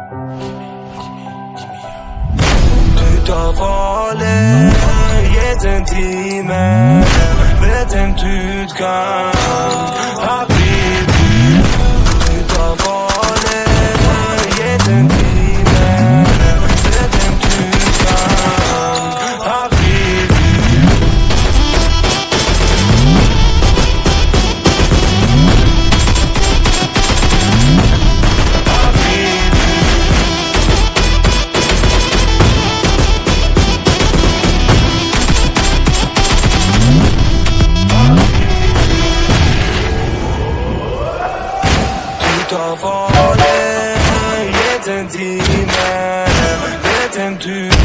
Ut av alle gitt en time, vet en utgang. Her blir du. Ut av alle gitt en time, vet en utgang. Her blir du. Ut av alle gitt en time, vet en